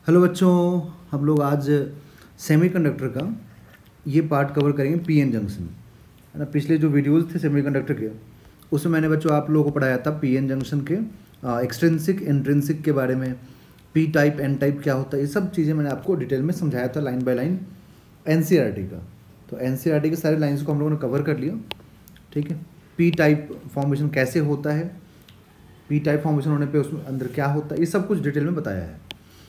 Hello बच्चों, हम लोग आज सेमीकंडक्टर का ये पार्ट कवर करेंगे पीएन जंक्शन, है ना। पिछले जो वीडियोस थे सेमीकंडक्टर के, उसमें मैंने बच्चों आप लोगों को पढ़ाया था पीएन जंक्शन के एक्सट्रिंसिक इंट्रिंसिक के बारे में, पी टाइप एन टाइप क्या होता है, ये सब चीज़ें मैंने आपको डिटेल में समझाया था लाइन बाय लाइन एनसीईआरटी का। तो एनसीईआरटी के सारे लाइन्स को हम लोगों ने कवर कर लिया, ठीक है। पी टाइप फॉर्मेशन कैसे होता है, पी टाइप फॉर्मेशन होने पे उसमें अंदर क्या होता है, ये सब कुछ डिटेल में बताया है।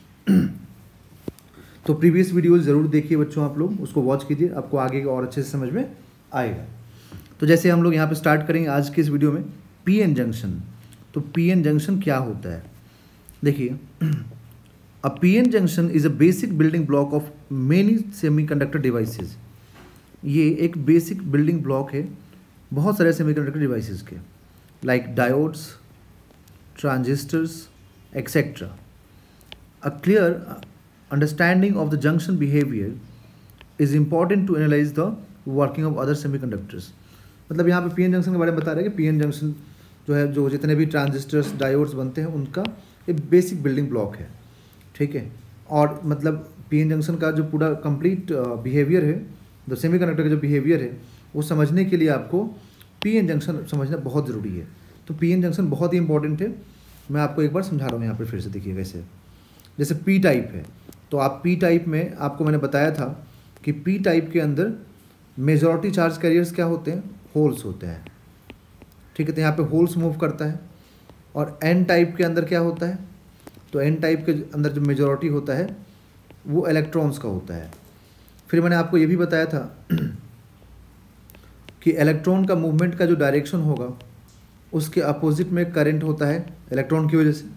तो प्रीवियस वीडियोस ज़रूर देखिए बच्चों, आप लोग उसको वॉच कीजिए, आपको आगे और अच्छे से समझ में आएगा। तो जैसे हम लोग यहाँ पे स्टार्ट करेंगे आज के इस वीडियो में पीएन जंक्शन। तो पीएन जंक्शन क्या होता है, देखिए। A PN junction is a basic building block of many semiconductor devices. ये एक बेसिक बिल्डिंग ब्लॉक है बहुत सारे सेमीकंडक्टर डिवाइसेस के, like diodes, transistors, etcetera. A clear understanding of the junction behavior is important to analyze the working of other semiconductors। मतलब यहाँ पे PN junction के बारे में बता रहे हैं कि पीएन जंक्शन जो है, जो जितने भी ट्रांजिस्टर्स डायोड्स बनते हैं उनका एक बेसिक बिल्डिंग ब्लॉक है, ठीक है। और मतलब पीएन जंक्शन का जो पूरा कंप्लीट बिहेवियर है, जो सेमीकंडक्टर का जो बिहेवियर है, वो समझने के लिए आपको पीएन जंक्शन समझना बहुत ज़रूरी है। तो पीएन जंक्शन बहुत ही इंपॉर्टेंट है। मैं आपको एक बार समझा रहा हूँ यहाँ पर, फिर से देखिए कैसे। जैसे पी टाइप है, तो आप पी टाइप में आपको मैंने बताया था कि पी टाइप के अंदर मेजॉरिटी चार्ज कैरियर्स क्या होते हैं, होल्स होते हैं, ठीक है। तो यहाँ पे होल्स मूव करता है। और एन टाइप के अंदर क्या होता है, तो एन टाइप के अंदर जो मेजॉरिटी होता है वो इलेक्ट्रॉन्स का होता है। फिर मैंने आपको ये भी बताया था कि इलेक्ट्रॉन का मूवमेंट का जो डायरेक्शन होगा उसके अपोजिट में करंट होता है इलेक्ट्रॉन की वजह से,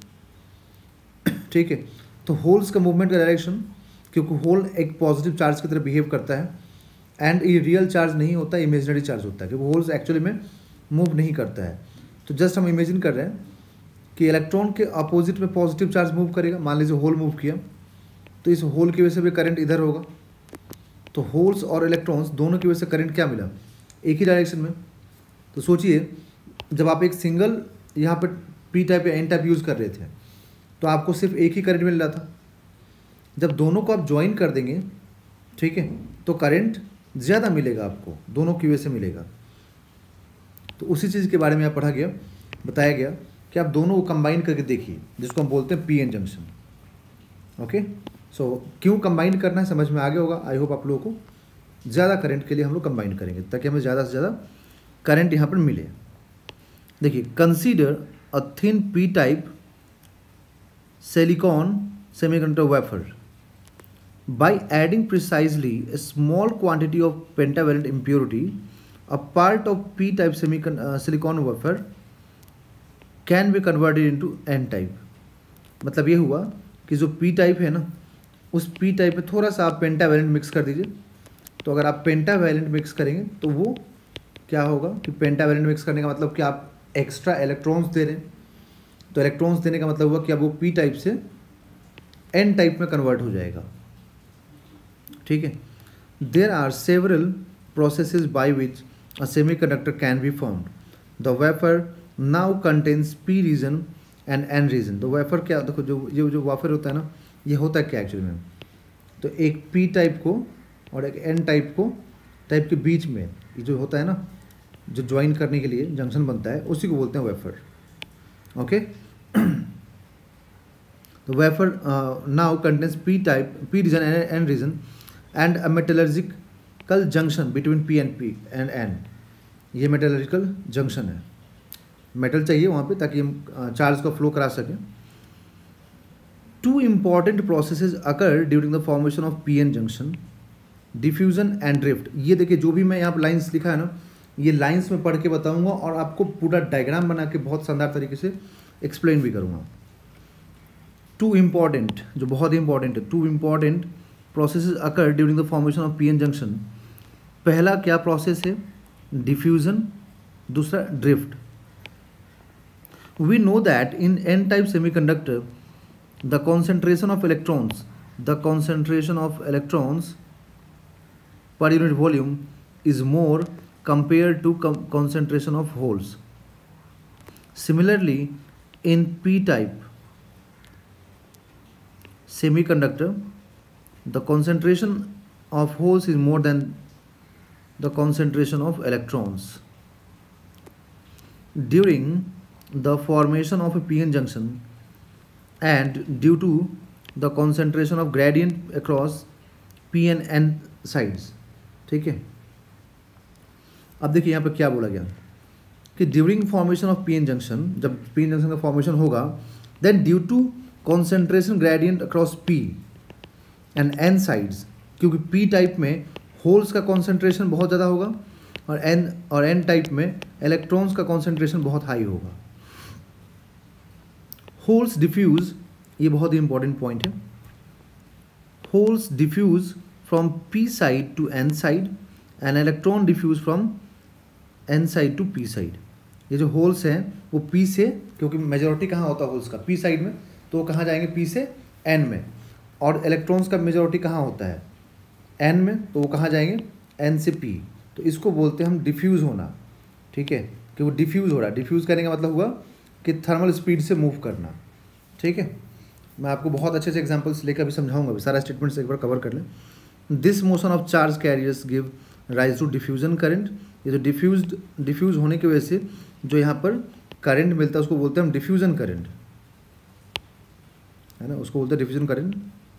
ठीक है। तो होल्स का मूवमेंट का डायरेक्शन, क्योंकि होल एक पॉजिटिव चार्ज की तरह बिहेव करता है, एंड ये रियल चार्ज नहीं होता, इमेजिनरी चार्ज होता है, क्योंकि होल्स एक्चुअली में मूव नहीं करता है। तो जस्ट हम इमेजिन कर रहे हैं कि इलेक्ट्रॉन के अपोजिट में पॉजिटिव चार्ज मूव करेगा। मान लीजिए होल मूव किया, तो इस होल की वजह से भी करंट इधर होगा। तो होल्स और इलेक्ट्रॉन्स दोनों की वजह से करंट क्या मिला, एक ही डायरेक्शन में। तो सोचिए, जब आप एक सिंगल यहाँ पर पी टाइप या एन टाइप यूज़ कर रहे थे तो आपको सिर्फ एक ही करंट मिल रहा था। जब दोनों को आप ज्वाइन कर देंगे, ठीक है, तो करंट ज़्यादा मिलेगा आपको, दोनों की वजह से मिलेगा। तो उसी चीज़ के बारे में आप बताया गया कि आप दोनों को कंबाइन करके देखिए, जिसको हम बोलते हैं पीएन जंक्शन। ओके, सो क्यों कंबाइन करना है समझ में आ गया होगा। आई होप आप लोगों को ज़्यादा करंट के लिए हम लोग कंबाइन करेंगे ताकि हमें ज़्यादा से ज़्यादा करंट यहाँ पर मिले। देखिए, consider a thin P type silicon semiconductor wafer. By adding precisely a small quantity of pentavalent impurity, a part of p-type silicon wafer can be converted into n-type। मतलब ये हुआ कि जो p-type है ना, उस p-type में थोड़ा सा आप पेंटावैलेंट मिक्स कर दीजिए। तो अगर आप पेंटावैलेंट मिक्स करेंगे तो वो क्या होगा कि पेंटावैलेंट मिक्स करने का मतलब कि आप एक्स्ट्रा इलेक्ट्रॉन्स दे रहे हैं। तो इलेक्ट्रॉन्स देने का मतलब हुआ कि अब वो पी टाइप से एन टाइप में कन्वर्ट हो जाएगा, ठीक है। There are several processes by which a semiconductor can be formed. The wafer now contains P region and N region. तो वेफर क्या, देखो जो ये जो वेफर होता है ना, ये होता है क्या एक्चुअली में, तो एक पी टाइप को और एक एन टाइप के बीच में ये जो होता है ना, जो ज्वाइन करने के लिए जंक्शन बनता है, उसी को बोलते हैं wafer. Okay, the wafer now contains p region and n region, and a metallurgical junction between p and n। ये metallurgical junction है, मेटल चाहिए वहाँ पे ताकि हम चार्ज का फ्लो करा सकें। Two important processes occur during the formation of p-n junction: diffusion and drift। ये देखिए, जो भी मैं यहाँ पर लाइन्स लिखा है ना, ये लाइंस में पढ़ के बताऊंगा और आपको पूरा डायग्राम बना के बहुत शानदार तरीके से एक्सप्लेन भी करूंगा। टू इम्पॉर्टेंट, जो बहुत ही इंपॉर्टेंट है, two important processes occur during the formation of PN junction. पहला क्या प्रोसेस है, डिफ्यूजन, दूसरा drift. We know that in N type semiconductor the concentration of electrons per unit volume is more compared to concentration of holes. Similarly, in p-type semiconductor, the concentration of holes is more than the concentration of electrons. During the formation of a p-n junction and due to the concentration of gradient across p and n sides. ठीक है, अब देखिए यहाँ पर क्या बोला गया कि during formation of P N junction, जब पी एन जंक्शन का फॉर्मेशन होगा, then due to concentration gradient across P and N sides, क्योंकि पी टाइप में होल्स का कॉन्सेंट्रेशन बहुत ज़्यादा होगा और एन टाइप में इलेक्ट्रॉन्स का कॉन्सेंट्रेशन बहुत हाई होगा. होल्स डिफ्यूज, ये बहुत ही इंपॉर्टेंट पॉइंट है. Holes diffuse from P side to N side and electron diffuse from N side to P side. ये जो होल्स हैं वो पी से, क्योंकि मेजॉरिटी कहाँ होता है होल्स का, पी साइड में, तो वो कहाँ जाएंगे, पी से एन में. और इलेक्ट्रॉन्स का मेजॉरिटी कहाँ होता है, एन में, तो वो कहाँ जाएंगे, एन से पी. तो इसको बोलते हैं हम डिफ्यूज़ होना. ठीक है, कि वो डिफ्यूज़ हो रहा है. डिफ्यूज़ करने का मतलब हुआ कि थर्मल स्पीड से मूव करना. ठीक है, मैं आपको बहुत अच्छे से एग्जांपल्स लेकर अभी समझाऊंगा. अभी सारा स्टेटमेंट्स एक बार कवर कर लें. This motion of charge carriers give rise to diffusion current. ये जो डिफ्यूज़ होने की वजह से जो यहाँ पर करंट मिलता है उसको बोलते हैं हम डिफ्यूजन करंट, है ना, उसको बोलते हैं डिफ्यूजन करंट.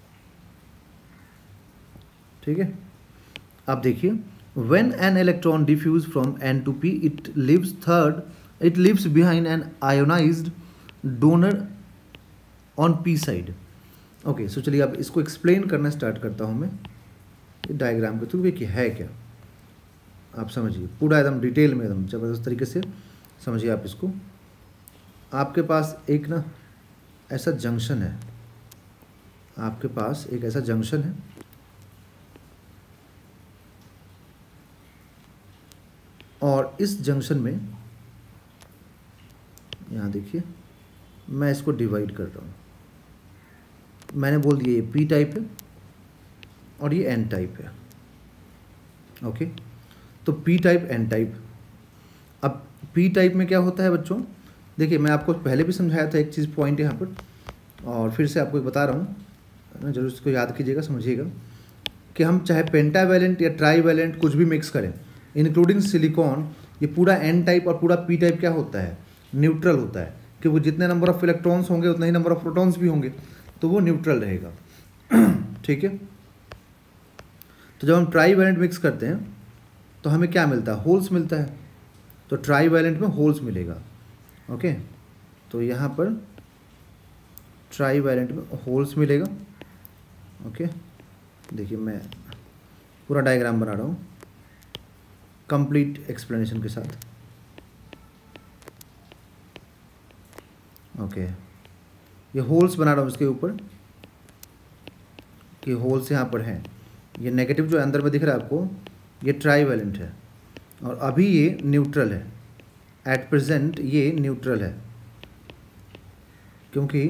ठीक है, अब देखिए, when an electron diffuse from N to P it leaves behind an ionised donor on P side. Okay, so चलिए अब इसको एक्सप्लेन करना स्टार्ट करता हूँ मैं डायग्राम के थ्रू कि है क्या. आप समझिए पूरा एकदम डिटेल में, एकदम ज़बरदस्त तरीके से समझिए आप इसको. आपके पास एक ना ऐसा जंक्शन है, आपके पास एक ऐसा जंक्शन है और इस जंक्शन में यहाँ देखिए मैं इसको डिवाइड कर रहा हूँ. मैंने बोल दिया ये पी टाइप है और ये एन टाइप है. ओके, तो पी टाइप एन टाइप. अब पी टाइप में क्या होता है बच्चों, देखिए मैं आपको पहले भी समझाया था एक चीज़, पॉइंट यहाँ पर, और फिर से आपको बता रहा हूँ ना, जरूर इसको याद कीजिएगा, समझिएगा कि हम चाहे पेंटावैलेंट या ट्राईवैलेंट कुछ भी मिक्स करें इंक्लूडिंग सिलिकॉन, ये पूरा एन टाइप और पूरा पी टाइप क्या होता है, न्यूट्रल होता है. क्योंकि जितने नंबर ऑफ इलेक्ट्रॉन्स होंगे उतना ही नंबर ऑफ प्रोटॉन्स भी होंगे, तो वो न्यूट्रल रहेगा. ठीक है, तो जब हम ट्राईवैलेंट मिक्स करते हैं तो हमें क्या मिलता है, होल्स मिलता है. तो ट्राईवैलेंट में होल्स मिलेगा. ओके, तो यहाँ पर ट्राईवैलेंट में होल्स मिलेगा. ओके, देखिए मैं पूरा डायग्राम बना रहा हूँ कंप्लीट एक्सप्लेनेशन के साथ. ओके, ये होल्स बना रहा हूँ इसके ऊपर कि होल्स यहाँ पर हैं. ये नेगेटिव जो अंदर में दिख रहा है आपको, ये ट्राईवैलेंट है और अभी ये न्यूट्रल है. एट प्रेजेंट ये न्यूट्रल है, क्योंकि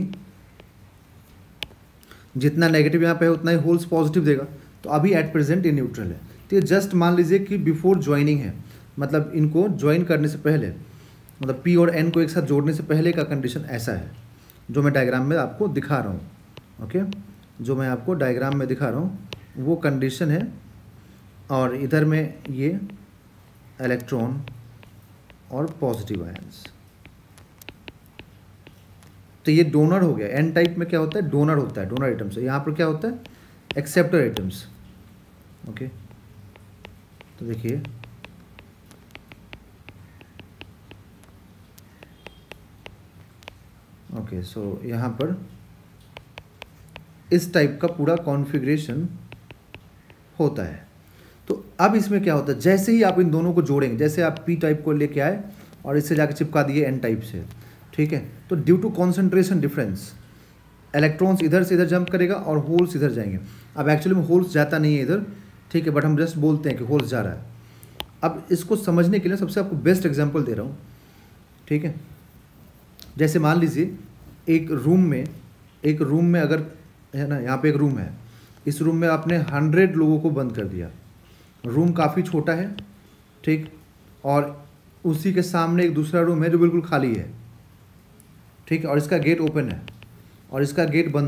जितना नेगेटिव यहाँ पे है उतना ही होल्स पॉजिटिव देगा. तो अभी एट प्रेजेंट ये न्यूट्रल है. तो ये जस्ट मान लीजिए कि बिफोर ज्वाइनिंग है, मतलब इनको ज्वाइन करने से पहले, मतलब पी और एन को एक साथ जोड़ने से पहले का कंडीशन ऐसा है जो मैं डायग्राम में आपको दिखा रहा हूँ. ओके, जो मैं आपको डायग्राम में दिखा रहा हूँ वो कंडीशन है. और इधर में ये इलेक्ट्रॉन और पॉजिटिव आयंस, तो ये डोनर हो गया. एन टाइप में क्या होता है, डोनर होता है, डोनर आइटम्स. यहाँ पर क्या होता है, एक्सेप्टर आइटम्स. ओके, तो देखिए ओके, सो यहाँ पर इस टाइप का पूरा कॉन्फ़िगरेशन होता है. तो अब इसमें क्या होता है, जैसे ही आप इन दोनों को जोड़ेंगे, जैसे आप पी टाइप को लेके आए और इससे जाके चिपका दिए एन टाइप से, ठीक है, तो due to concentration difference electrons इधर से इधर जंप करेगा और होल्स इधर जाएंगे. अब एक्चुअली में होल्स जाता नहीं है इधर, ठीक है, बट हम जस्ट बोलते हैं कि होल्स जा रहा है. अब इसको समझने के लिए सबसे आपको बेस्ट एग्जांपल दे रहा हूँ. ठीक है, जैसे मान लीजिए एक रूम में अगर है ना, यहाँ पे एक रूम है, इस रूम में आपने 100 लोगों को बंद कर दिया. रूम काफ़ी छोटा है, ठीक, और उसी के सामने एक दूसरा रूम है जो बिल्कुल खाली है, ठीक है, और इसका गेट ओपन है और इसका गेट बंद है.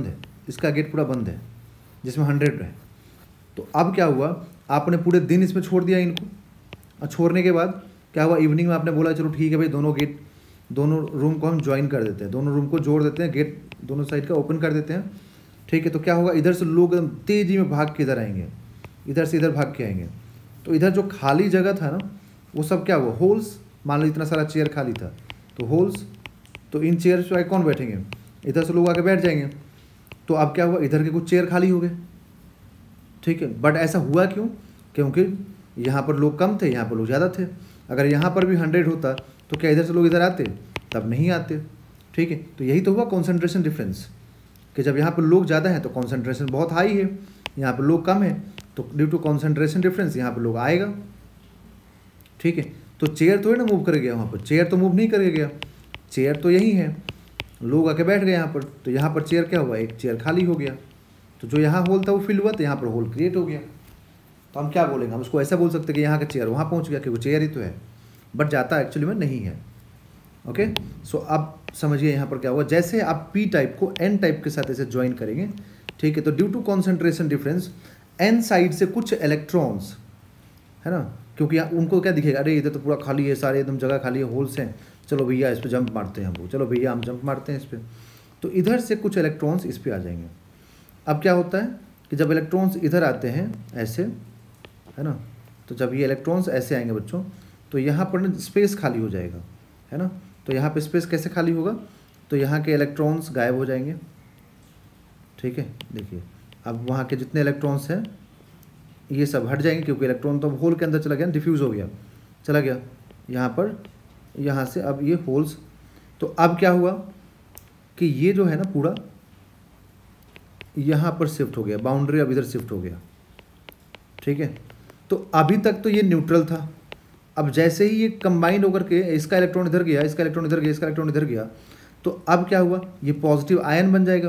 इसका गेट पूरा बंद है जिसमें 100 है। तो अब क्या हुआ, आपने पूरे दिन इसमें छोड़ दिया इनको, और छोड़ने के बाद क्या हुआ, इवनिंग में आपने बोला चलो ठीक है भाई दोनों रूम को हम ज्वाइन कर देते हैं, दोनों रूम को जोड़ देते हैं, गेट दोनों साइड का ओपन कर देते हैं, ठीक है। तो क्या होगा, इधर से लोग एकदम तेज़ी में भाग के इधर आएंगे, इधर से इधर भाग के आएंगे। तो इधर जो खाली जगह था ना वो सब क्या हुआ, होल्स। मान लो इतना सारा चेयर खाली था तो होल्स, तो इन चेयर पे कौन बैठेंगे, इधर से लोग आके बैठ जाएंगे। तो अब क्या हुआ, इधर के कुछ चेयर खाली हो गए, ठीक है। बट ऐसा हुआ क्यों, क्योंकि यहाँ पर लोग कम थे, यहाँ पर लोग ज़्यादा थे। अगर यहाँ पर भी 100 होता तो क्या इधर से लोग इधर आते, तब नहीं आते, ठीक है। तो यही तो हुआ कॉन्सेंट्रेशन डिफरेंस, कि जब यहाँ पर लोग ज़्यादा हैं तो कॉन्सेंट्रेशन बहुत हाई है, यहाँ पर लोग कम है तो ड्यू टू कॉन्सेंट्रेशन डिफरेंस यहाँ पर लोग आएगा, ठीक है। तो चेयर थोड़ी ना मूव कर गया वहाँ पर, चेयर तो मूव नहीं कर गया, चेयर तो यही है, लोग आके बैठ गए यहाँ पर। तो यहाँ पर चेयर क्या हुआ, एक चेयर खाली हो गया, तो जो यहाँ होल था वो फिल हुआ, तो यहाँ पर होल क्रिएट हो गया। तो हम क्या बोलेंगे, हम उसको ऐसा बोल सकते हैं कि यहाँ का चेयर वहाँ पहुँच गया, क्योंकि चेयर ही तो है, बट जाता एक्चुअली में नहीं है। ओके, सो अब समझिए यहाँ पर क्या हुआ, जैसे आप पी टाइप को एन टाइप के साथ ऐसे ज्वाइन करेंगे, ठीक है। तो due to concentration difference N side से कुछ इलेक्ट्रॉन्स, है ना, क्योंकि उनको क्या दिखेगा, अरे इधर तो पूरा खाली है, सारे एकदम जगह खाली है, होल्स हैं, चलो भैया इस पर जंप मारते हैं हम, चलो भैया हम जंप मारते हैं इस पर। तो इधर से कुछ इलेक्ट्रॉन्स इस पर आ जाएंगे। अब क्या होता है कि जब इलेक्ट्रॉन्स इधर आते हैं ऐसे, है ना, तो जब ये इलेक्ट्रॉन्स ऐसे आएंगे बच्चों, तो यहाँ पर ना स्पेस खाली हो जाएगा, है ना। तो यहाँ पे स्पेस कैसे खाली होगा, तो यहाँ के इलेक्ट्रॉन्स गायब हो जाएंगे, ठीक है। देखिए अब वहाँ के जितने इलेक्ट्रॉन्स हैं ये सब हट जाएंगे, क्योंकि इलेक्ट्रॉन तो होल के अंदर चला गया, डिफ्यूज़ हो गया, चला गया यहाँ पर, यहाँ से अब ये होल्स। तो अब क्या हुआ कि ये जो है ना पूरा यहाँ पर शिफ्ट हो गया, बाउंड्री अब इधर शिफ्ट हो गया, ठीक है। तो अभी तक तो ये न्यूट्रल था, अब जैसे ही ये कंबाइन होकर के इसका इलेक्ट्रॉन इधर गया, इसका इलेक्ट्रॉन इधर गया, इसका इलेक्ट्रॉन इधर गया, तो अब क्या हुआ, ये पॉजिटिव आयन बन जाएगा।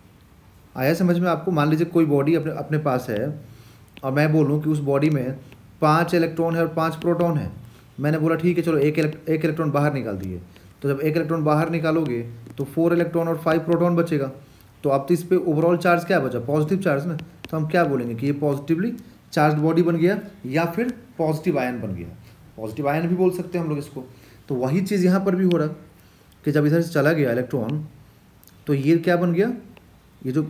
आया समझ में आपको। मान लीजिए कोई बॉडी अपने पास है और मैं बोलूँ कि उस बॉडी में 5 इलेक्ट्रॉन है और 5 प्रोटॉन है। मैंने बोला ठीक है चलो एक इलेक्ट्रॉन बाहर निकाल दिए, तो जब एक इलेक्ट्रॉन बाहर निकालोगे तो 4 इलेक्ट्रॉन और 5 प्रोटॉन बचेगा। तो अब तो इस पर ओवरऑल चार्ज क्या बचा, पॉजिटिव चार्ज ना। तो हम क्या बोलेंगे कि ये पॉजिटिवली चार्ज बॉडी बन गया, या फिर पॉजिटिव आयन बन गया, पॉजिटिव आयन भी बोल सकते हैं हम लोग इसको। तो वही चीज़ यहाँ पर भी हो रहा कि जब इधर से चला गया इलेक्ट्रॉन तो ये क्या बन गया, ये जो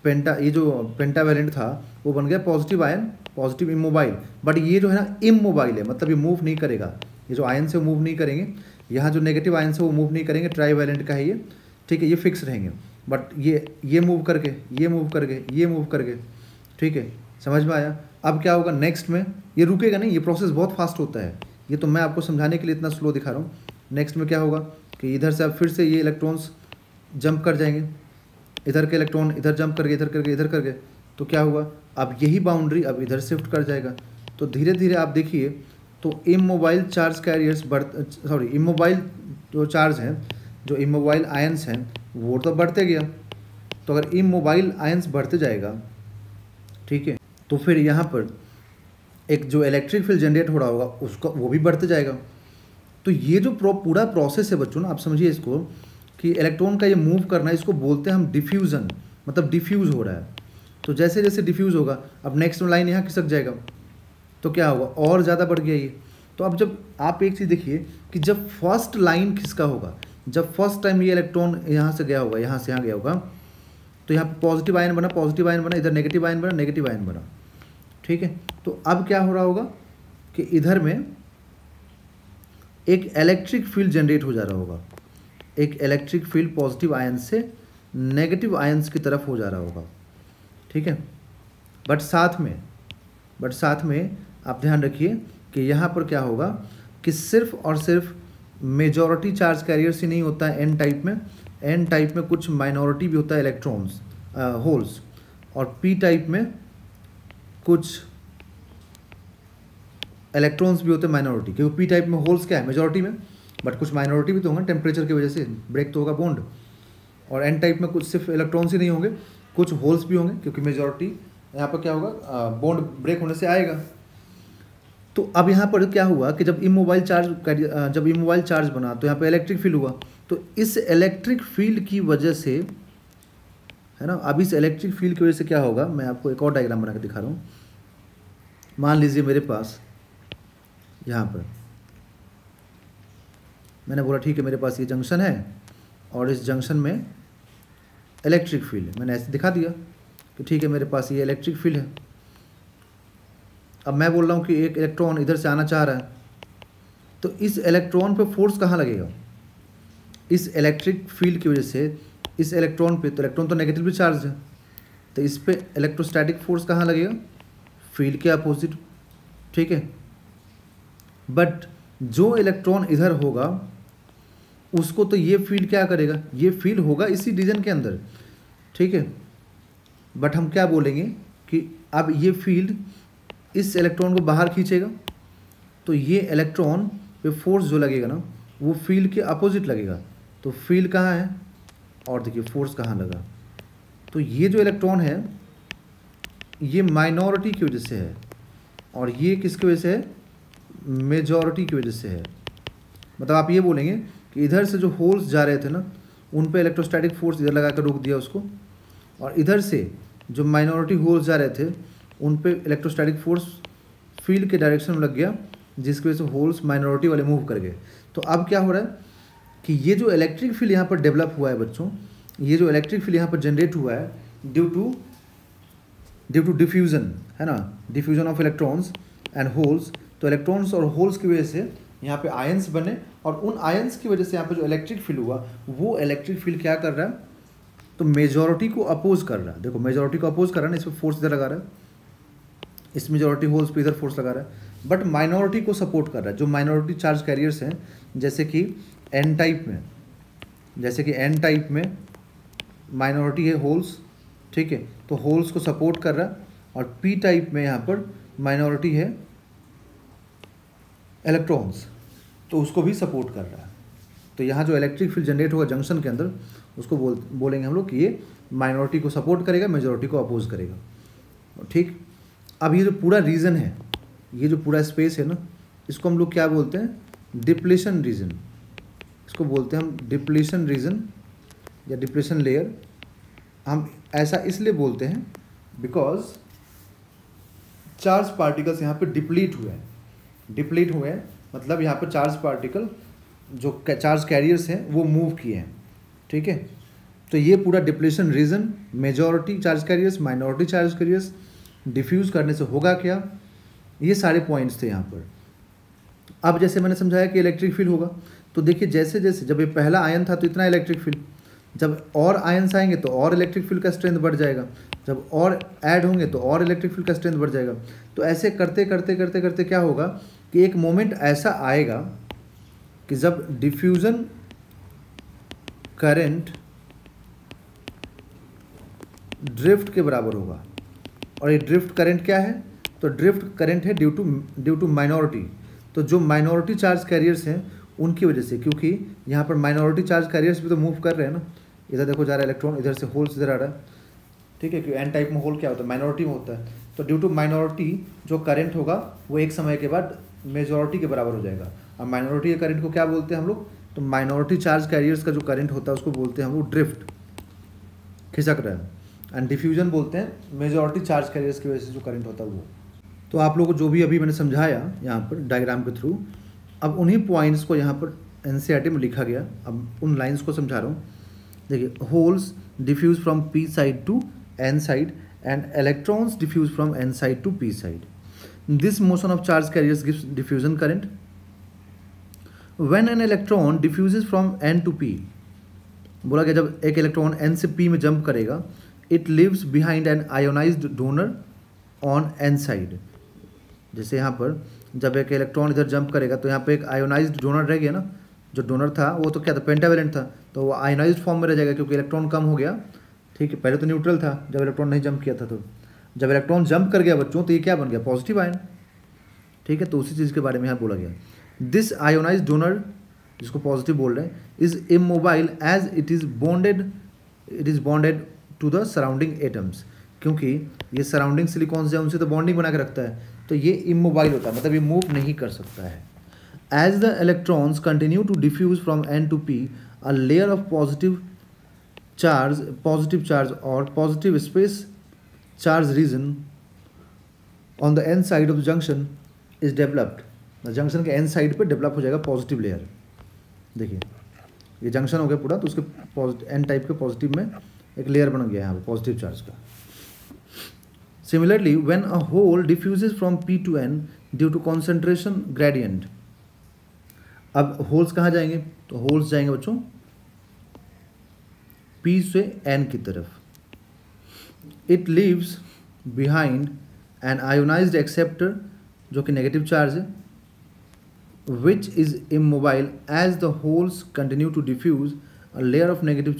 पेंटावैलेंट था वो बन गया positive ion, positive immobile. But ये जो है ना इमोबाइल है, मतलब ये मूव नहीं करेगा, ये जो आयन से वो मूव नहीं करेंगे, यहाँ जो नेगेटिव आयन से वो मूव नहीं करेंगे, ट्राईवैलेंट का है ये, ठीक है, ये फिक्स रहेंगे। बट ये मूव करके, ये मूव करके, ये मूव करके, ठीक है, समझ में आया। अब क्या होगा नेक्स्ट में, ये रुकेगा नहीं, ये प्रोसेस बहुत फास्ट होता है, ये तो मैं आपको समझाने के लिए इतना स्लो दिखा रहा हूँ। नेक्स्ट में क्या होगा कि इधर से अब फिर से ये इलेक्ट्रॉन्स जंप कर जाएंगे, इधर के इलेक्ट्रॉन इधर जंप करके, इधर करके, इधर करके, तो क्या हुआ, अब यही बाउंड्री अब इधर शिफ्ट कर जाएगा। तो धीरे धीरे आप देखिए तो इमोबाइल चार्ज कैरियर्स इमोबाइल जो चार्ज हैं, जो इमोबाइल आयंस हैं वो तो बढ़ते गया। तो अगर इमोबाइल आयंस बढ़ते जाएगा, ठीक है, तो फिर यहाँ पर एक जो इलेक्ट्रिक फील्ड जनरेट हो रहा होगा उसका वो भी बढ़ते जाएगा। तो ये जो पूरा प्रोसेस है बच्चों ना, आप समझिए इसको कि इलेक्ट्रॉन का ये मूव करना है, इसको बोलते हैं हम डिफ्यूज़न, मतलब डिफ्यूज़ हो रहा है। तो जैसे जैसे डिफ्यूज़ होगा अब नेक्स्ट लाइन यहाँ खिसक जाएगा, तो क्या होगा, और ज़्यादा बढ़ गया ये। तो अब जब आप एक चीज़ देखिए कि जब फर्स्ट लाइन खिसका होगा, जब फर्स्ट टाइम ये इलेक्ट्रॉन यहाँ से गया होगा, यहाँ से यहाँ गया होगा, तो यहाँ पॉजिटिव आयन बना, पॉजिटिव आयन बना, इधर नेगेटिव आयन बना, नेगेटिव आयन बना, ठीक है। तो अब क्या हो रहा होगा कि इधर में एक इलेक्ट्रिक फील्ड जनरेट हो जा रहा होगा, एक इलेक्ट्रिक फील्ड पॉजिटिव आयन से नेगेटिव आयंस की तरफ हो जा रहा होगा, ठीक है। बट साथ में आप ध्यान रखिए कि यहाँ पर क्या होगा कि सिर्फ और सिर्फ मेजॉरिटी चार्ज कैरियर्स ही नहीं होता है एन टाइप में, एन टाइप में कुछ माइनॉरिटी भी होता है इलेक्ट्रॉन्स, होल्स, और पी टाइप में कुछ इलेक्ट्रॉन्स भी होते हैं माइनॉरिटी, क्योंकि पी टाइप में होल्स क्या है मेजॉरिटी में, बट कुछ माइनॉरिटी भी तो होंगे, टेम्परेचर की वजह से ब्रेक तो होगा बॉन्ड। और एन टाइप में कुछ सिर्फ इलेक्ट्रॉन्स ही नहीं होंगे, कुछ होल्स भी होंगे, क्योंकि मेजॉरिटी यहाँ पर क्या होगा, बॉन्ड ब्रेक होने से आएगा। तो अब यहाँ पर क्या हुआ कि जब इमोबाइल चार्ज बना तो यहाँ पर इलेक्ट्रिक फील्ड हुआ, तो इस इलेक्ट्रिक फील्ड की वजह से, है ना। अब इस इलेक्ट्रिक फील्ड की वजह से क्या होगा, मैं आपको एक और डायग्राम बना के दिखा रहा हूँ। मान लीजिए मेरे पास यहाँ पर मैंने बोला ठीक है मेरे पास ये जंक्शन है और इस जंक्शन में इलेक्ट्रिक फील्ड है, मैंने ऐसे दिखा दिया कि ठीक है मेरे पास ये इलेक्ट्रिक फील्ड है। अब मैं बोल रहा हूँ कि एक इलेक्ट्रॉन इधर से आना चाह रहा है, तो इस इलेक्ट्रॉन पे फोर्स कहाँ लगेगा, इस इलेक्ट्रिक फील्ड की वजह से इस इलेक्ट्रॉन पे, तो इलेक्ट्रॉन तो नेगेटिवली चार्ज है, तो इस पे इलेक्ट्रोस्टैटिक फोर्स कहाँ लगेगा, फील्ड के अपोजिट, ठीक है। बट जो इलेक्ट्रॉन इधर होगा उसको तो ये फील्ड क्या करेगा, ये फील्ड होगा इसी रीजन के अंदर, ठीक है। बट हम क्या बोलेंगे कि अब ये फील्ड इस इलेक्ट्रॉन को बाहर खींचेगा, तो ये इलेक्ट्रॉन पे फोर्स जो लगेगा ना वो फील्ड के अपोजिट लगेगा। तो फील्ड कहाँ है और देखिए फोर्स कहाँ लगा, तो ये जो इलेक्ट्रॉन है ये माइनॉरिटी की वजह से है और ये किसकी वजह से है, मेजॉरिटी की वजह से है। मतलब आप ये बोलेंगे कि इधर से जो होल्स जा रहे थे ना उन पे इलेक्ट्रोस्टैटिक फोर्स इधर लगा कर रोक दिया उसको, और इधर से जो माइनॉरिटी होल्स जा रहे थे उन पे इलेक्ट्रोस्टैटिक फोर्स फील्ड के डायरेक्शन में लग गया, जिसकी वजह से होल्स माइनॉरिटी वाले मूव कर गए। तो अब क्या हो रहा है कि ये जो इलेक्ट्रिक फील्ड यहाँ पर डेवलप हुआ है बच्चों, ये जो इलेक्ट्रिक फील्ड यहाँ पर जनरेट हुआ है ड्यू टू डिफ्यूज़न, है ना, diffusion of electrons and holes. तो इलेक्ट्रॉन्स और होल्स की वजह से यहाँ पे आयंस बने और उन आयंस की वजह से यहाँ पे जो इलेक्ट्रिक फील्ड हुआ वो इलेक्ट्रिक फील्ड क्या कर रहा है, तो मेजॉरिटी को अपोज कर रहा है। देखो मेजॉरिटी को अपोज कर रहा है ना, इसमें फोर्स इधर लगा रहा है, इस मेजॉरिटी होल्स पे इधर फोर्स लगा रहा है, बट माइनॉरिटी को सपोर्ट कर रहा है। जो माइनॉरिटी चार्ज कैरियर्स हैं जैसे कि एन टाइप में, माइनॉरिटी है होल्स, ठीक है, तो होल्स को सपोर्ट कर रहा है, और पी टाइप में यहाँ पर माइनॉरिटी है इलेक्ट्रॉन्स, तो उसको भी सपोर्ट कर रहा है। तो यहाँ जो इलेक्ट्रिक फील्ड जनरेट होगा जंक्शन के अंदर उसको बोलेंगे हम लोग कि ये माइनॉरिटी को सपोर्ट करेगा, मेजॉरिटी को अपोज करेगा, ठीक। अब ये जो पूरा रीजन है, ये जो पूरा स्पेस है ना, इसको हम लोग क्या बोलते हैं, डिप्लीशन रीजन, इसको बोलते हैं हम डिप्लीशन रीजन या डिप्लीशन लेयर। हम ऐसा इसलिए बोलते हैं बिकॉज चार्ज पार्टिकल्स यहाँ पे डिप्लीट हुए हैं, मतलब यहाँ पर चार्ज पार्टिकल जो चार्ज कैरियर्स हैं वो मूव किए हैं, ठीक है। तो ये पूरा depletion region, majority charge carriers, minority charge carriers diffuse करने से होगा क्या, ये सारे पॉइंट्स थे यहाँ पर। अब जैसे मैंने समझाया कि इलेक्ट्रिक फील्ड होगा, तो देखिए जैसे जैसे जब ये पहला आयन था तो इतना इलेक्ट्रिक फील्ड, जब और आयन्स आएंगे तो और इलेक्ट्रिक फील्ड का स्ट्रेंथ बढ़ जाएगा, जब और ऐड होंगे तो और इलेक्ट्रिक फील्ड का स्ट्रेंथ बढ़ जाएगा। तो ऐसे करते करते करते करते क्या होगा कि एक मोमेंट ऐसा आएगा कि जब डिफ्यूज़न करंट ड्रिफ्ट के बराबर होगा। और ये ड्रिफ्ट करंट क्या है, तो ड्रिफ्ट करंट है ड्यू टू माइनॉरिटी। तो जो माइनॉरिटी चार्ज कैरियर्स हैं उनकी वजह से, क्योंकि यहाँ पर माइनॉरिटी चार्ज कैरियर्स भी तो मूव कर रहे हैं ना, इधर देखो जा रहा है इलेक्ट्रॉन, इधर से होल्स इधर आ रहा है, ठीक है, क्योंकि एन टाइप में होल क्या होता है, माइनॉरिटी में होता है। तो ड्यू टू माइनॉरिटी जो करंट होगा वो एक समय के बाद मेजॉरिटी के बराबर हो जाएगा। अब माइनॉरिटी के करंट को क्या बोलते हैं हम लोग, तो माइनॉरिटी चार्ज कैरियर्स का जो करंट होता है उसको बोलते हैं हम लोग ड्रिफ्ट, खिसक रहा है। एंड डिफ्यूजन बोलते हैं मेजॉरिटी चार्ज कैरियर्स की वजह से जो करंट होता है वो। तो आप लोगों को जो भी अभी मैंने समझाया यहाँ पर डायग्राम के थ्रू, अब उन्हीं पॉइंट्स को यहाँ पर एनसीईआरटी में लिखा गया। अब उन लाइंस को समझा रहा हूँ। देखिए, holes diffuse from P side to N side and electrons diffuse from N side to P side. This motion of charge carriers gives diffusion current. When an electron diffuses from N to P, बोला गया जब एक electron N से P में jump करेगा, it leaves behind an ionised donor on N side. जैसे यहाँ पर जब एक इलेक्ट्रॉन इधर जंप करेगा तो यहाँ पे एक आयोनाइज्ड डोनर रह गया ना, जो डोनर था वो तो क्या था, पेंटावेलेंट था, तो वो आयोनाइज्ड फॉर्म में रह जाएगा क्योंकि इलेक्ट्रॉन कम हो गया, ठीक है। पहले तो न्यूट्रल था जब इलेक्ट्रॉन नहीं जंप किया था, तो जब इलेक्ट्रॉन जंप कर गया बच्चों तो ये क्या बन गया, पॉजिटिव आयन, ठीक है। तो उसी चीज़ के बारे में यहाँ बोला गया। दिस आयोनाइज्ड डोनर, जिसको पॉजिटिव बोल रहे हैं, is immobile as it is bonded to the surrounding atoms, क्योंकि ये सराउंडिंग सिलिकॉन्स है उनसे तो बॉन्डिंग बना के रखता है, तो ये इमोबाइल होता है, मतलब ये मूव नहीं कर सकता है। As the electrons continue to diffuse from N to P, a layer of positive charge, positive charge or positive space charge region on the n side of the junction is developed. Junction के N side पे develop हो जाएगा positive layer. देखिए ये junction हो गया पूरा, तो उसके एन टाइप के पॉजिटिव में एक लेयर बन गया यहाँ पे पॉजिटिव चार्ज का. Similarly when a hole diffuses from P to N due to concentration gradient. अब होल्स कहाँ जाएंगे? तो होल्स जाएंगे बच्चों P से N की तरफ. It leaves behind an ionised acceptor जो कि नेगेटिव चार्ज है, which is immobile as the holes continue to diffuse. A layer of negative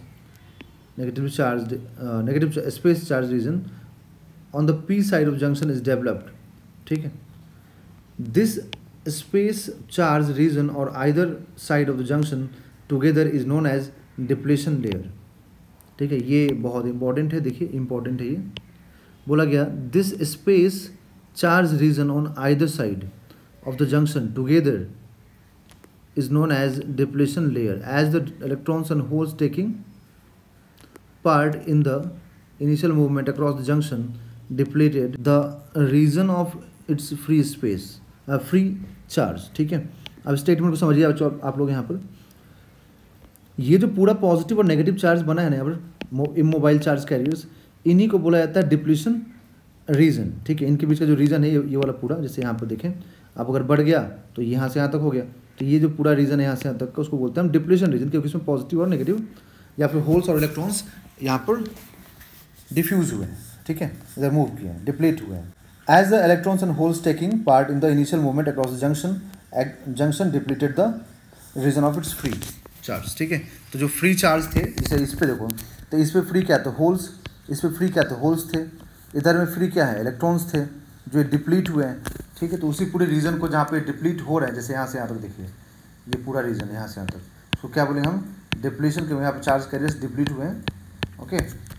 space charge region on the P side of junction is developed. ठीक है. This space charge region or either side of the junction together is known as depletion layer. ठीक है, ये बहुत important है. देखिए important है, ये बोला गया this space charge region on either side of the junction together is known as depletion layer, as the electrons and holes taking part in the initial movement across the junction depleted the region of its free space, free charge. ठीक है, अब statement को समझिए बच्चों आप लोग. यहाँ पर ये जो पूरा पॉजिटिव और नेगेटिव चार्ज बना है ना यहाँ पर इमोबाइल चार्ज कैरियर्स, इन्हीं को बोला जाता है डिप्लीशन रीजन. ठीक है, इनके बीच का जो रीजन है ये वाला पूरा, जैसे यहाँ पर देखें आप, अगर बढ़ गया तो यहाँ से यहाँ तक हो गया, तो ये जो पूरा रीजन है यहाँ से यहाँ तक का, उसको बोलते हैं हम डिप्लीशन रीजन, क्योंकि इसमें पॉजिटिव और नेगेटिव या फिर होल्स और इलेक्ट्रॉन्स यहाँ पर डिफ्यूज हुए हैं. ठीक है, इधर मूव किए हैं, डिप्लीट हुए हैं. As the electrons and holes taking part in the initial movement across the junction depleted the region of its free charge. ठीक है, तो जो फ्री चार्ज थे, जैसे इस पर देखो, तो इस पर फ्री क्या थे? होल्स. इस पर फ्री क्या थे? होल्स थे. इधर में फ्री क्या है? इलेक्ट्रॉन्स थे जो डिप्लीट हुए हैं. ठीक है, तो उसी पूरे रीजन को जहाँ पे डिप्लीट हो रहा है, जैसे यहाँ से यहाँ तक देखिए, ये पूरा रीजन है यहाँ से यहाँ तक, तो क्या बोलेंगे हम? डिप्लीशन के. यहाँ पर चार्ज कैरियर्स डिप्लीट हुए हैं. ओके,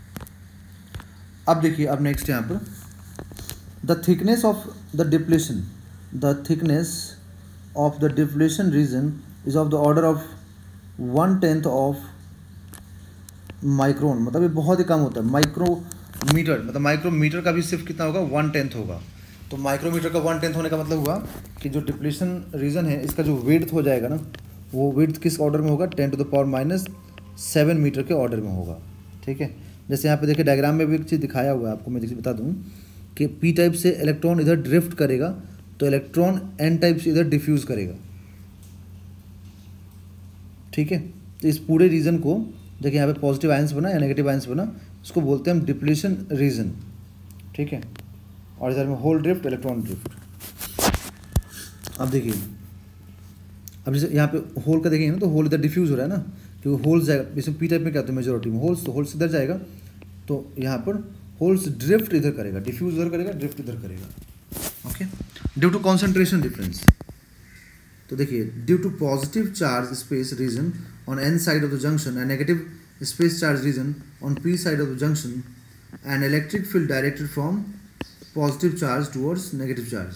अब देखिए, अब नेक्स्ट यहाँ पर the thickness of the depletion. The thickness of the depletion region is of the order of 1/10 of micron. मतलब ये बहुत ही कम होता है. माइक्रोमीटर, मतलब माइक्रोमीटर का भी सिर्फ कितना होगा? 1/10 होगा. तो माइक्रोमीटर का 1/10 होने का मतलब हुआ कि जो डिप्लीशन रीजन है, इसका जो विड्थ हो जाएगा ना, वो विड्थ किस ऑर्डर में होगा? 10⁻⁻7 मीटर के ऑर्डर में होगा. ठीक है, जैसे यहाँ पे देखिए डायग्राम में भी एक चीज़ दिखाया हुआ है आपको, मैं बता दूँ कि P टाइप से इलेक्ट्रॉन इधर ड्रिफ्ट करेगा, तो इलेक्ट्रॉन N टाइप से इधर डिफ्यूज़ करेगा. ठीक है, तो इस पूरे रीजन को देखिए, यहाँ पे पॉजिटिव आयंस बना या नेगेटिव आयंस बना, उसको बोलते हैं हम डिप्लीशन रीजन. ठीक है, और इधर में होल ड्रिफ्ट, इलेक्ट्रॉन ड्रिफ्ट. अब देखिए, अब जैसे यहाँ पे होल का देखिए ना, तो होल इधर डिफ्यूज़ हो रहा है ना, क्योंकि होल्स जाएगा. जैसे P टाइप में क्या होता है मेजोरिटी में होल्स, तो होल्स इधर जाएगा, तो यहाँ पर होल्स ड्रिफ्ट इधर करेगा, डिफ्यूज इधर करेगा, ड्रिफ्ट इधर करेगा. Okay, due to concentration difference. तो देखिए, due to positive charge space region on N side of the junction and negative space charge region on P side of the junction, and electric field directed from positive charge towards negative charge.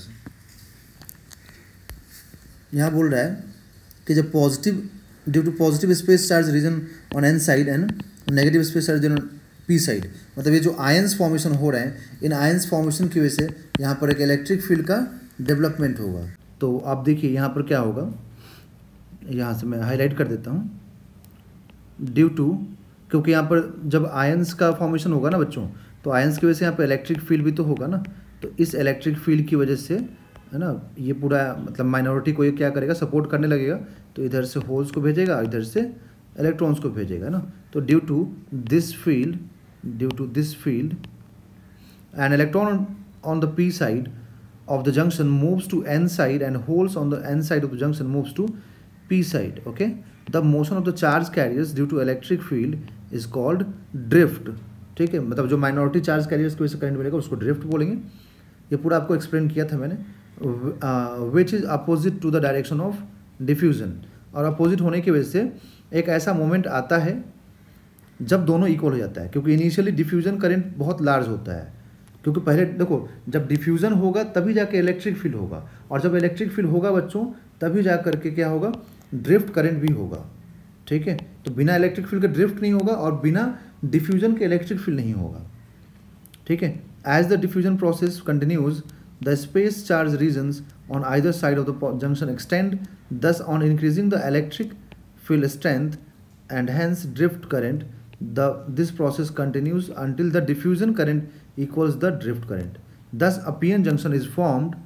यहाँ बोल रहा है कि जब positive, due to positive space charge region on N side and negative space charge region on P side, मतलब ये जो ions formation हो रहे हैं, इन आयंस फॉर्मेशन की वजह से यहाँ पर एक इलेक्ट्रिक फील्ड का डेवलपमेंट होगा. तो आप देखिए यहाँ पर क्या होगा, यहाँ से मैं हाईलाइट कर देता हूँ. ड्यू टू, क्योंकि यहाँ पर जब आयंस का फॉर्मेशन होगा ना बच्चों, तो आयंस की वजह से यहाँ पर इलेक्ट्रिक फील्ड भी तो होगा ना, तो इस इलेक्ट्रिक फील्ड की वजह से है ना, ये पूरा मतलब माइनॉरिटी को ये क्या करेगा? सपोर्ट करने लगेगा. तो इधर से होल्स को भेजेगा, इधर से इलेक्ट्रॉन्स को भेजेगा ना. तो due to this field an electron on the P side of the junction moves to N side and holes on the N side of the junction moves to P side. Okay, the motion of the charge carriers due to electric field is called drift. ठीक है, मतलब जो minority charge carriers को वजह से current मिलेगा उसको drift बोलेंगे. ये पूरा आपको एक्सप्लेन किया था मैंने. Which is opposite to the direction of diffusion. और अपोजिट होने की वजह से एक ऐसा मोमेंट आता है जब दोनों इक्वल हो जाता है, क्योंकि इनिशियली डिफ्यूजन करंट बहुत लार्ज होता है. क्योंकि पहले देखो, जब डिफ्यूज़न होगा तभी जाके इलेक्ट्रिक फील्ड होगा, और जब इलेक्ट्रिक फील्ड होगा बच्चों, तभी जा करके क्या होगा? ड्रिफ्ट करंट भी होगा. ठीक है, तो बिना इलेक्ट्रिक फील्ड के ड्रिफ्ट नहीं होगा और बिना डिफ्यूजन के इलेक्ट्रिक फील्ड नहीं होगा, ठीक है। As the diffusion process continues the space charge regions on either side of the junction extend, thus on increasing the electric field strength and hence drift current. This process continues until the diffusion current equals the drift current. Thus a PN junction is formed.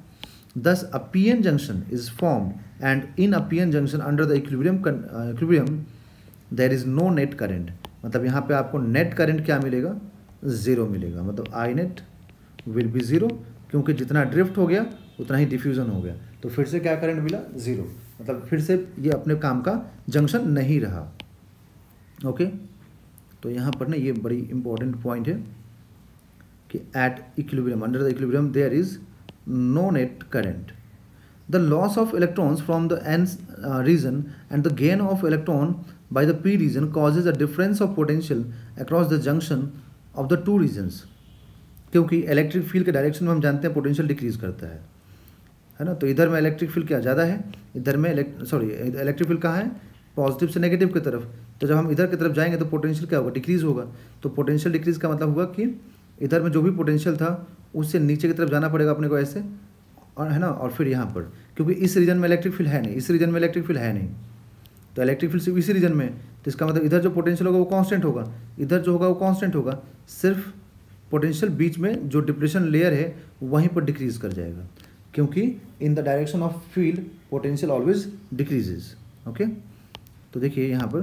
And in a PN junction under the equilibrium there is no net current. मतलब यहाँ पे आपको net current क्या मिलेगा, zero मिलेगा। मतलब I net will be zero, क्योंकि जितना ड्रिफ्ट हो गया उतना ही डिफ्यूज़न हो गया। तो फिर से क्या करंट मिला, ज़ीरो। मतलब फिर से ये अपने काम का जंक्शन नहीं रहा। ओके, तो यहाँ पर ना ये बड़ी इंपॉर्टेंट पॉइंट है कि at equilibrium, under the equilibrium there is no net current. The loss of electrons from the N region and the gain of electron by the P region causes a difference of potential across the junction of the two regions. क्योंकि electric field के direction में हम जानते हैं potential decrease करता है ना। तो इधर में इलेक्ट्रिक फील्ड क्या ज़्यादा है, इधर में इलेक्ट्रिक फील्ड कहाँ है, पॉजिटिव से नेगेटिव की तरफ। तो जब हम इधर की तरफ जाएंगे तो पोटेंशियल क्या होगा, डिक्रीज होगा। तो पोटेंशियल डिक्रीज का मतलब होगा कि इधर में जो भी पोटेंशियल था उससे नीचे की तरफ जाना पड़ेगा अपने को ऐसे, और है ना, और फिर यहाँ पर, क्योंकि इस रीजन में इलेक्ट्रिक फील्ड है नहीं, इस रीजन में इलेक्ट्रिक फील्ड है नहीं, तो इलेक्ट्रिक फील्ड सिर्फ इसी रीजन में। तो इसका मतलब इधर जो पोटेंशियल होगा वो कांस्टेंट होगा, इधर जो होगा वो कांस्टेंट होगा, सिर्फ पोटेंशियल बीच में जो डिप्रेशन लेयर है वहीं पर डिक्रीज कर जाएगा, क्योंकि in the direction of field potential always decreases. Okay, तो देखिए यहाँ पर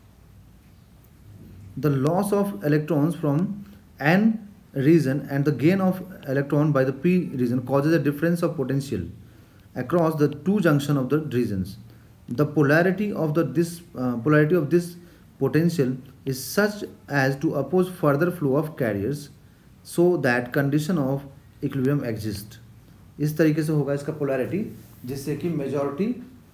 the loss of electrons from N region and the gain of electron by the P region causes a difference of potential across the two junction of the regions. The polarity of this potential is such as to oppose further flow of carriers, so that condition of equilibrium exists. इस तरीके से होगा इसका polarity, जिससे कि majority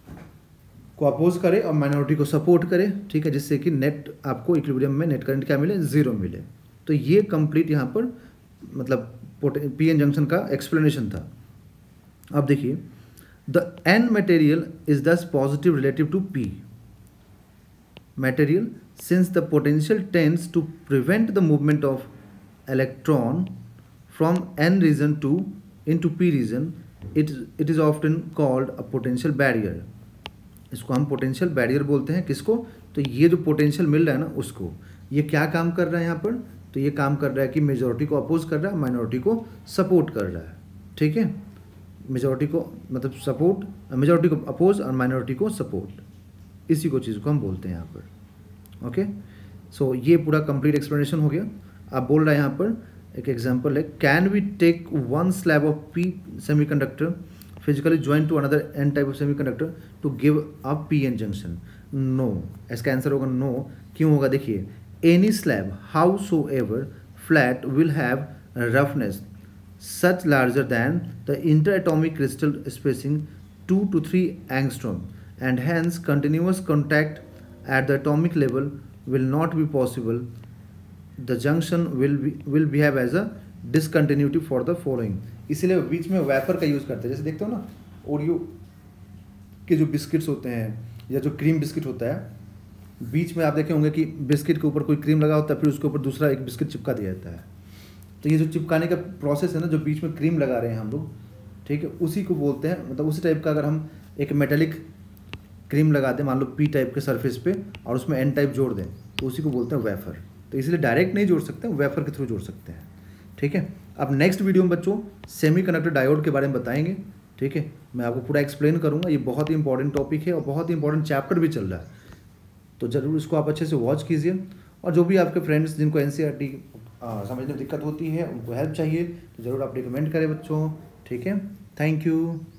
को oppose करे और माइनॉरिटी को सपोर्ट करे, ठीक है, जिससे कि नेट आपको इक्विलिब्रियम में नेट करंट क्या मिले, ज़ीरो मिले। तो ये कंप्लीट यहाँ पर मतलब पीएन जंक्शन का एक्सप्लेनेशन था। अब देखिए, the n material is thus positive relative to p material, since the potential tends to prevent the movement of electron from n region into p region. It is often called a potential barrier. इसको हम potential barrier बोलते हैं। किसको, तो ये जो potential मिल रहा है ना उसको। ये क्या काम कर रहा है यहाँ पर, तो ये काम कर रहा है कि मेजॉरिटी को अपोज कर रहा है, माइनॉरिटी को सपोर्ट कर रहा है, ठीक है। मेजॉरिटी को मतलब सपोर्ट, मेजॉरिटी को अपोज और माइनॉरिटी को सपोर्ट, इसी को चीज़ को हम बोलते हैं यहाँ पर। ओके, सो ये पूरा कंप्लीट एक्सप्लेनेशन हो गया। अब बोल रहा है यहाँ पर एक एग्जांपल है, can we take one slab of P semiconductor physically join to another N type of semiconductor to give a P N junction. No, इसका आंसर होगा नो। क्यों होगा, देखिए, any slab howsoever flat will have roughness such larger than the interatomic crystal spacing 2 to 3 angstrom, and hence continuous contact at the atomic level will not be possible. The junction will behave as a discontinuity for the following. इसलिए बीच में vapour का use करते हैं। जैसे देखते हो ना, Oreo के जो बिस्किट्स होते हैं या जो क्रीम बिस्किट होता है, बीच में आप देखे होंगे कि बिस्किट के ऊपर कोई क्रीम लगा होता है, फिर उसके ऊपर दूसरा एक बिस्किट चिपका दिया जाता है। तो ये जो चिपकाने का प्रोसेस है ना, जो बीच में क्रीम लगा रहे हैं हम लोग, ठीक है, उसी को बोलते हैं। मतलब उसी टाइप का अगर हम एक मेटेलिक क्रीम लगा दें, मान लो पी टाइप के सरफेस पे, और उसमें एन टाइप जोड़ दें, तो उसी को बोलते हैं वेफर। तो इसलिए डायरेक्ट नहीं जोड़ सकते, वेफर के थ्रू जोड़ सकते हैं, ठीक है। अब नेक्स्ट वीडियो में बच्चों सेमीकंडक्टर डायोड के बारे में बताएंगे, ठीक है। मैं आपको पूरा एक्सप्लेन करूँगा। ये बहुत ही इंपॉर्टेंट टॉपिक है और बहुत ही इंपॉर्टेंट चैप्टर भी चल रहा है, तो ज़रूर इसको आप अच्छे से वॉच कीजिए। और जो भी आपके फ्रेंड्स जिनको एनसीईआरटी समझने में दिक्कत होती है, उनको हेल्प चाहिए, तो ज़रूर आप रिकमेंड करें बच्चों, ठीक है। Thank you.